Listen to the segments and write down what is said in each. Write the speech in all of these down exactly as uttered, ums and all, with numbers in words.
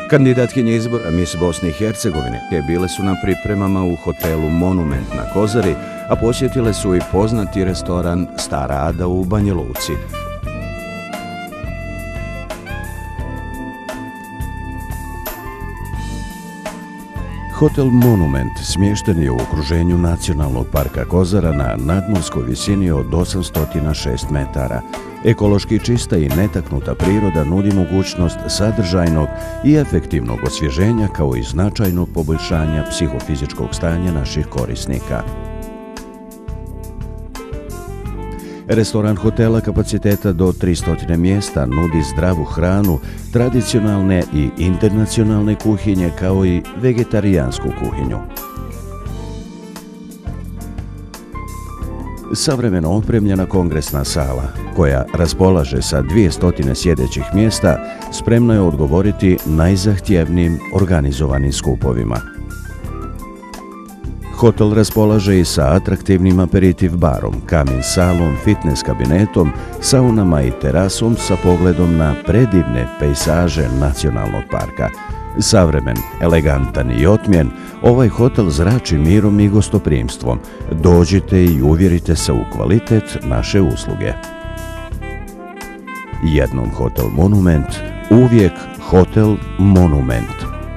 Kandidatkinje izbora Miss Bosne i Hercegovine bile su na pripremama u hotelu Monument na Kozari, a posjetile su i poznati restoran Stara Ada u Banja Luci. Hotel Monument smješten je u okruženju Nacionalnog parka Kozara na nadmorskoj visini od osamsto šest metara. Ekološki čista i netaknuta priroda nudi mogućnost sadržajnog i efektivnog osvježenja kao i značajnog poboljšanja psihofizičkog stanja naših korisnika. Restoran hotela kapaciteta do tristo mjesta nudi zdravu hranu, tradicionalne i internacionalne kuhinje kao i vegetarijansku kuhinju. Savremeno opremljena kongresna sala, koja raspolaže sa dvjesto sjedećih mjesta, spremna je odgovoriti najzahtjevnijim organizovanim skupovima. Hotel raspolaže i sa atraktivnim aperitiv barom, kamin salom, fitness kabinetom, saunama i terasom sa pogledom na predivne pejsaže nacionalnog parka. Savremen, elegantan i otmjen, ovaj hotel zrači mirom i gostoprimstvom. Dođite i uvjerite se u kvalitet naše usluge. Jednom Hotel Monument, uvijek Hotel Monument.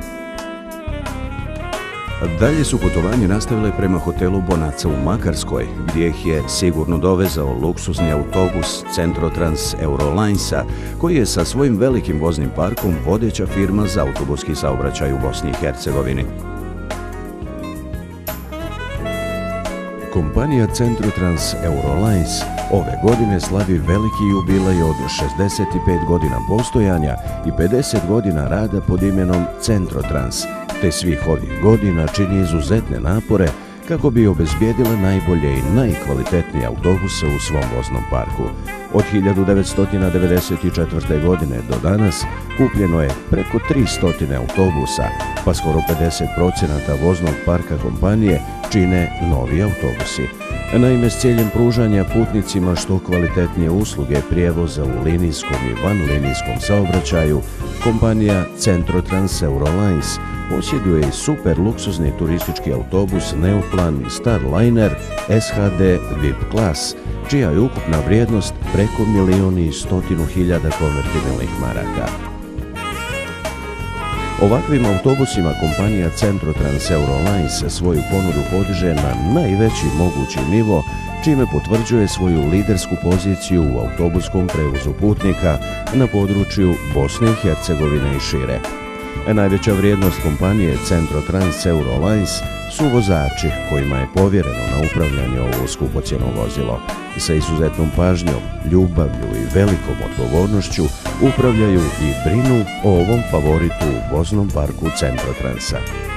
Dalje su putovanje nastavile prema hotelu Bonaca u Makarskoj, gdje ih je sigurno dovezao luksuzni autobus Centrotrans Eurolinesa, koji je sa svojim velikim voznim parkom vodeća firma za autobuski saobraćaj u Bosni i Hercegovini. Kompanija Centrotrans Eurolines ove godine slavi veliki jubilej od šezdeset pet godina postojanja i pedeset godina rada pod imenom Centrotrans, te svih ovih godina čini izuzetne napore kako bi obezbijedila najbolje i najkvalitetnije autobuse u svom voznom parku. Od hiljadu devetsto devedeset četvrte. godine do danas kupljeno je preko tristo autobusa, pa skoro pedeset posto voznog parka kompanije čine novi autobusi. Naime, s ciljem pružanja putnicima što kvalitetnije usluge prijevoza u linijskom i vanlinijskom saobraćaju, kompanija Centrotrans Eurolines posjeduje i super luksuzni turistički autobus Neoplan Starliner S H D V I P klas, čija je ukupna vrijednost preko milijun i stotinu hiljada konvertibilnih maraka. Ovakvim autobusima kompanija Centrotrans Eurolines svoju ponudu podiže na najveći mogući nivo, čime potvrđuje svoju lidersku poziciju u autobuskom prevozu putnika na području Bosne i Hercegovine i šire. Najveća vrijednost kompanije Centrotrans Eurolines su vozači kojima je povjereno na upravljanje ovo skupocjeno vozilo. Sa izuzetnom pažnjom, ljubavlju i velikom odgovornošću upravljaju i brinu o ovom favoritu u voznom parku Centrotransa.